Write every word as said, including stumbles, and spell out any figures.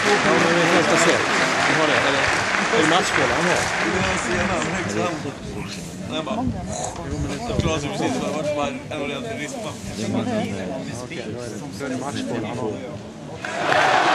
Ja, men vi har inte sett. Vi har det. Eller, är det matchboll han har? Det är senare, högst fram. Jag bara, jag klarar sig precis. Det har varit bara en ordentlig riskpapp. Okej, då är det matchboll han har.